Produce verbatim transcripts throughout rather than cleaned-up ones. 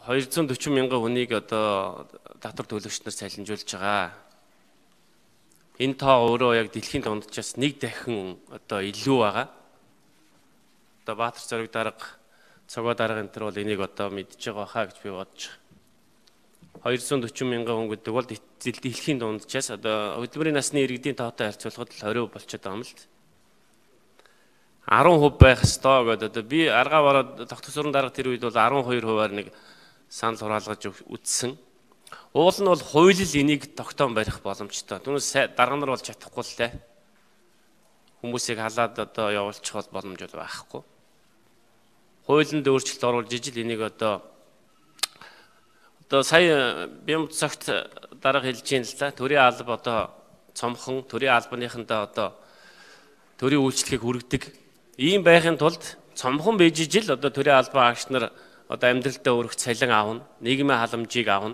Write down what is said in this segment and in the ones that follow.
двести сорок мянган хүнийг одоо татвар төлөгчнөр цалинжуулж байгаа. Энэ тоо өөрөө яг дэлхийн дунджаас нэг дахин одоо илүү байгаа. Одоо Баатар зориг дарга, цогоо дарга энэ төр бол энийг одоо мэдж байгаа хаа гэж би бодож байна. двести сорок мянган хүн гэдэг бол дэлхийн дунджаас одоо хөдөлмөрийн насны иргэдийн тоотой харьцуулахад тwenty болчиход байгаа юм л. ten хувь байх ёстой гэдэг одоо би аргаа бараад тогтворсон дарга тэр үед бол twelve хувиар нэг санал хураалгаж үтсэн. Уул нь бол хууль энийг тогтоон барих боломжтой. Түүнээс дарга нар бол чадахгүй л те. Хүмүүсийг халаад одоо явуулчих бол боломж байхгүй. Хуулинд өөрчлөлт оруулж ижил энийг одоо одоо сая бямд цагт дарга хэлж ийн л та. Төрийн алба одоо цомхон төрийн албаныхандаа одоо төрийн үйлчлэгийг хүргэдэг. Ийм байхын тулд цомхон байж ижил одоо төрийн албан агч нар одоо амьдралдаа өрөх цалин аавна, нийгмийн халамжийг аавна.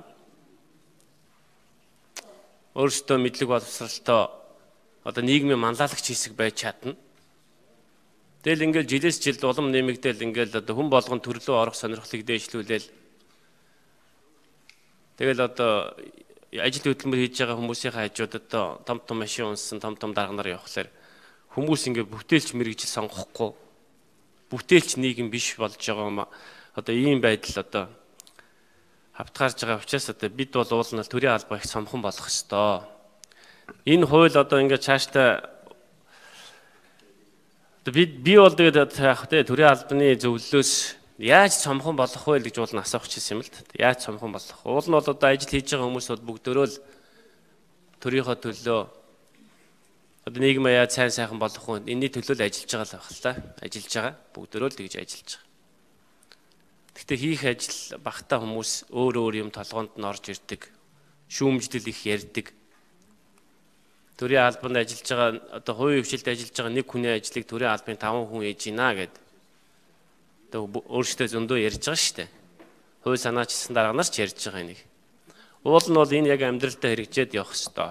Өөрсдөө мэдлэг боловсралтай одоо нийгмийн манлайлагч хэсэг байж чадна. Тэгэл ингээл жилээс жилд улам нэмэгдээл ингээл одоо хүн болгон төрлөө орох сонирхлыг дээшлүүлээл. Тэгэл одоо ажил хөдөлмөр хийж байгаа хүмүүсийн хажууд одоо том том машин унсан том том дарга нар явахлаар хүмүүс ингээ бүтээлч мэрэгжил сонгохгүй. Бүтээлч нийгэм биш болж байгаа юм. Одоо ийм байдал одоо хавтгаарж байгаа учраас одоо бид бол уулнал төрийн албаа их цомхон болох ёстой. Энэ хууль одоо ингээд цаашдаа би би бол тэгээд яг тэ төрийн албаны зөвлөлөөс яаж цомхон болох вэ гэж уулна асуух гэсэн юм л. Яаж цомхон болох? Уул нь бол одоо ажил хийж байгаа хүмүүс бол бүгдөө л төрийнхөө төлөө одоо нийгмээ яаж сайн сайхан болох вэ? Энэний төлөө л ажиллаж байгаа л байх л та. Ажиллаж байгаа. Бүгдөө л тэгж ажиллаж байгаа. Гэхдээ хийх ажил багтаа хүмүүс өөр өөр юм толгоонд нь орж ирдэг. Шүүмжлэл их ярьдаг. Төрийн албанд ажиллаж байгаа одоо хувийн хвшилд ажиллаж байгаа нэг хүний ажлыг төрийн албаны five хүн ээж гинэ гэд. Одоо өөрсдөө зөндөө ярьж байгаа шүү дээ. Хувь санаачсан дарга нар ч ярьж байгаа энийг. Уул нь бол энэ яг амьдралдаа хэрэгжээд явах ёстой.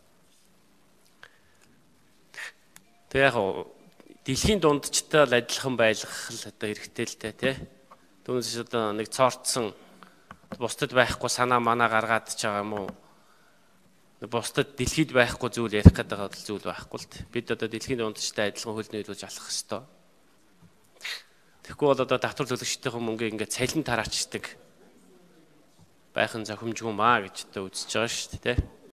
Тэг яг дэлхийн дундчтай л адилхан байлгах л одоо хэрэгтэй л дээ тий. Түүнээс одоо нэг цоорцсон бусдад байхгүй санаа манаа гаргаад ч байгаа юм уу? Бусдад дэлхийд байхгүй зүйл ярих гэдэг зүйл байхгүй л дээ. Бид одоо дэлхийн дундчтай адилхан хөлний хэлүүлж алах ёстой. Тэгэхгүй бол одоо татвар төлөгчдийн мөнгө ингээд цалин тараачдаг байх нь зохимжгүй маа гэж одоо үзэж байгаа шүү дээ тий.